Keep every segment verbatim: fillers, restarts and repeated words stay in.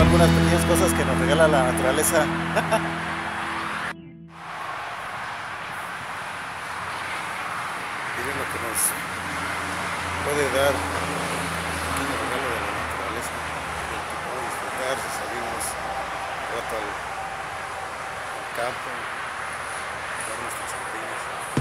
algunas pequeñas cosas que nos regala la naturaleza. Miren lo que nos puede dar un pequeño regalo de la naturaleza, el que podemos disfrutar si salimos un rato al, al campo, dar nuestras sardines.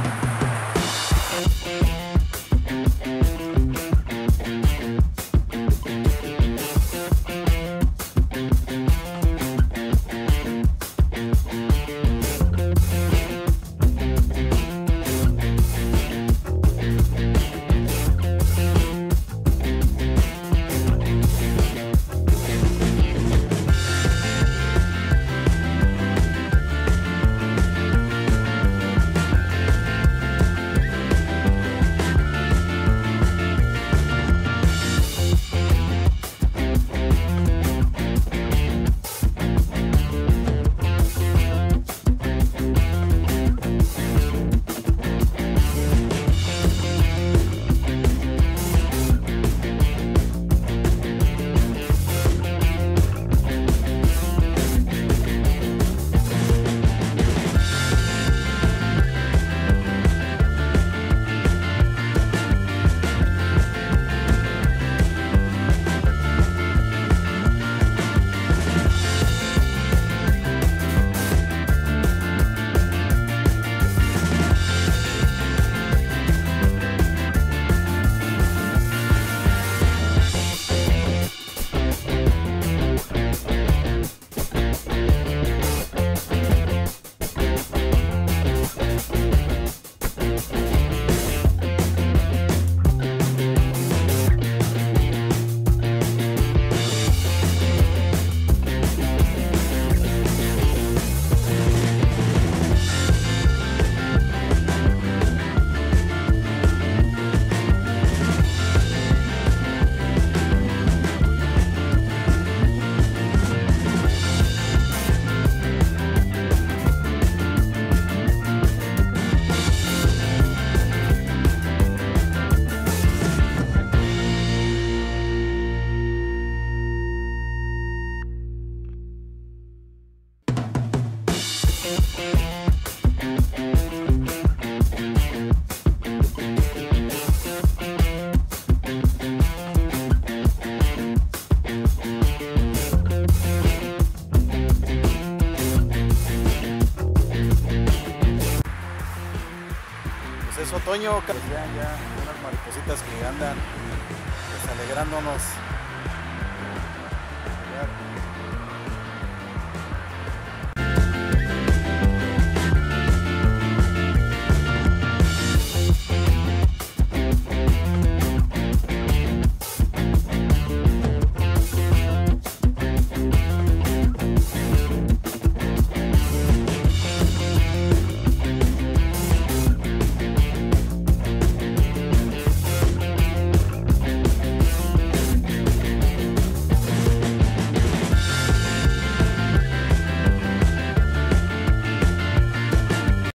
Es otoño, pues ya, ya unas maripositas que andan pues, alegrándonos.